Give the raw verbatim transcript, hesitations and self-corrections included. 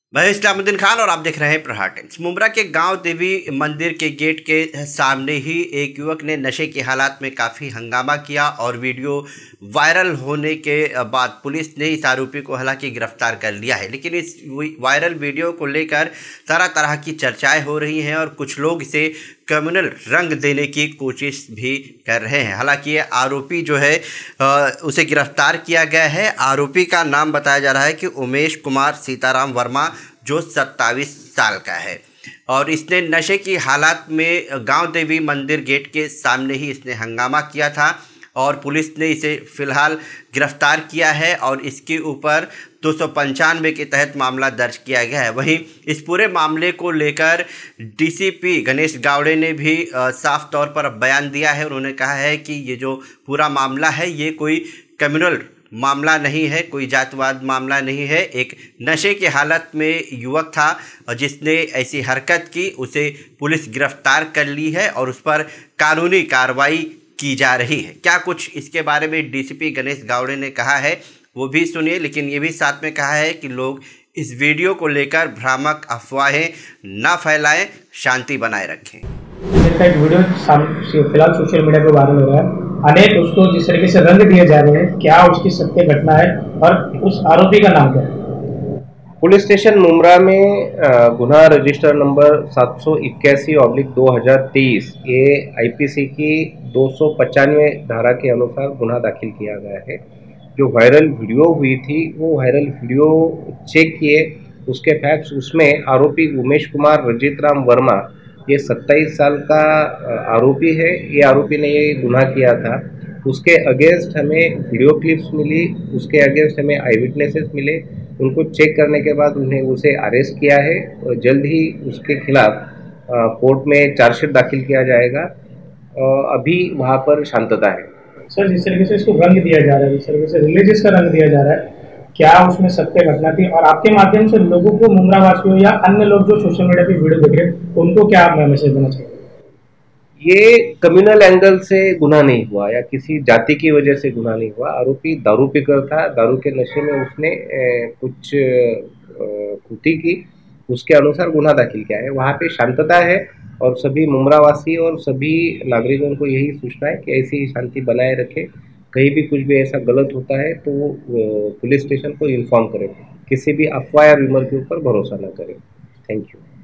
मैं इस्लामुद्दीन खान और आप देख रहे हैं प्रहार टाइम्स। मुंब्रा के गांव देवी मंदिर के गेट के सामने ही एक युवक ने नशे की हालात में काफ़ी हंगामा किया और वीडियो वायरल होने के बाद पुलिस ने इस आरोपी को हालांकि गिरफ्तार कर लिया है। लेकिन इस वायरल वीडियो को लेकर तरह तरह की चर्चाएं हो रही हैं और कुछ लोग इसे कम्युनल रंग देने की कोशिश भी कर रहे हैं। हालांकि ये आरोपी जो है आ, उसे गिरफ्तार किया गया है। आरोपी का नाम बताया जा रहा है कि उमेश कुमार सीताराम वर्मा, जो सत्ताईस साल का है और इसने नशे की हालात में गांव देवी मंदिर गेट के सामने ही इसने हंगामा किया था और पुलिस ने इसे फ़िलहाल गिरफ्तार किया है और इसके ऊपर दो सौ पंचानवे के तहत मामला दर्ज किया गया है। वहीं इस पूरे मामले को लेकर डीसीपी गणेश गावड़े ने भी साफ तौर पर बयान दिया है। उन्होंने कहा है कि ये जो पूरा मामला है ये कोई कम्युनल मामला नहीं है, कोई जातवाद मामला नहीं है। एक नशे की हालत में युवक था और जिसने ऐसी हरकत की, उसे पुलिस गिरफ्तार कर ली है और उस पर कानूनी कार्रवाई की जा रही है। क्या कुछ इसके बारे में डीसीपी गणेश गावड़े ने कहा है वो भी सुनिए। लेकिन ये भी साथ में कहा है कि लोग इस वीडियो को लेकर भ्रामक अफवाहें ना फैलाएं, शांति बनाए रखें। एक वीडियो फिलहाल सोशल मीडिया पे वायरल हो रहा है, अनेक उसको जिस तरीके से रंग दिए जा रहे हैं, क्या उसकी सत्य घटना है और उस आरोपी का नाम क्या है? पुलिस स्टेशन मुंब्रा में गुना रजिस्टर नंबर सात सौ इक्यासी ऑब्लिक दो हज़ार तेईस ये आईपीसी की दो सौ पचानवे धारा के अनुसार गुना दाखिल किया गया है। जो वायरल वीडियो हुई थी वो वायरल वीडियो चेक किए, उसके फैक्ट्स उसमें आरोपी उमेश कुमार रजित राम वर्मा ये सत्ताईस साल का आरोपी है। ये आरोपी ने ये गुनाह किया था। उसके अगेंस्ट हमें वीडियो क्लिप्स मिली, उसके अगेंस्ट हमें आई विटनेसेस मिले। उनको चेक करने के बाद उन्हें उसे अरेस्ट किया है और जल्द ही उसके खिलाफ कोर्ट में चार्जशीट दाखिल किया जाएगा। अभी वहाँ पर शांतता है। सर, जिस तरीके से इसको रंग दिया जा रहा है, जिस तरीके से रिलीजियस का रंग दिया जा रहा है, क्या उसमें सत्य घटना थी? और आपके माध्यम से लोगों को, मुंब्रा वासियों या अन्य लोग जो सोशल मीडिया पे वीडियो देख रहे हैं, उनको क्या आप मैसेज देना चाहिए? ये कम्युनल एंगल से गुनाह नहीं हुआ या किसी जाति की वजह से गुनाह नहीं हुआ। आरोपी दारू पीकर था, दारू के नशे में उसने ए, कुछ कृति की, उसके अनुसार गुनाह दाखिल किया है। वहाँ पे शांतता है और सभी मुंब्रा वासी और सभी नागरिकों को यही सूचना है कि ऐसी शांति बनाए रखें। कहीं भी कुछ भी ऐसा गलत होता है तो वो पुलिस स्टेशन को इन्फॉर्म करें। किसी भी अफवाह या रूमर के ऊपर भरोसा न करें। Thank you.